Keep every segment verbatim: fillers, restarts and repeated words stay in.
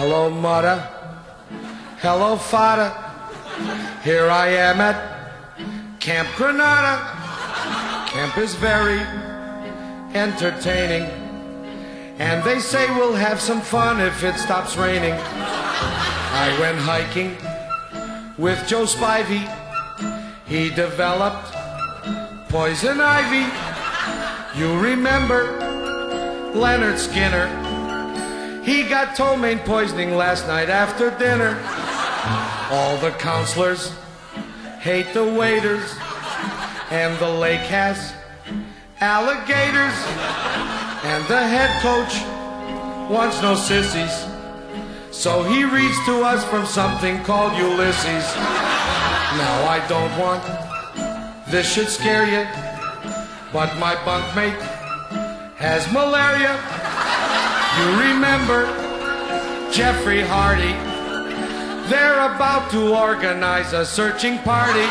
Hello, mother. Hello, father. Here I am at Camp Granada. Camp is very entertaining, and they say we'll have some fun if it stops raining. I went hiking with Joe Spivey. He developed poison ivy. You remember Leonard Skinner? He got ptomaine poisoning last night after dinner. All the counselors hate the waiters, and the lake has alligators, and the head coach wants no sissies, so he reads to us from something called Ulysses. Now I don't want this should scare you, but my bunkmate has malaria. You remember Jeffrey Hardy? They're about to organize a searching party.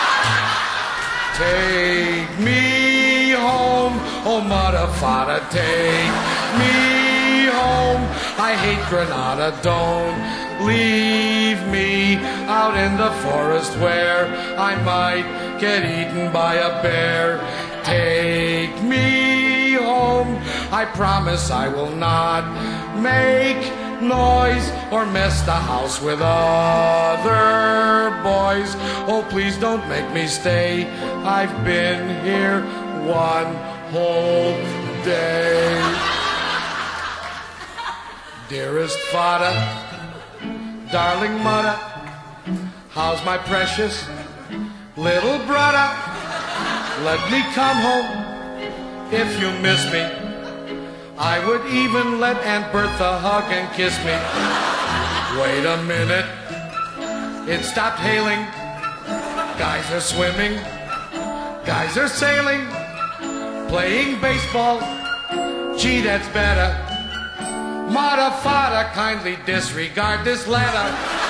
Take me home, oh mother, father, take me home. I hate Granada, don't leave me out in the forest where I might get eaten by a bear. Take me home, I promise I will not make noise or mess the house with other boys. Oh, please don't make me stay. I've been here one whole day. Dearest father, darling mother, how's my precious little brother? Let me come home if you miss me. I would even let Aunt Bertha hug and kiss me. Wait a minute, it stopped hailing. Guys are swimming, guys are sailing, playing baseball. Gee, that's better. Mother, father, kindly disregard this letter.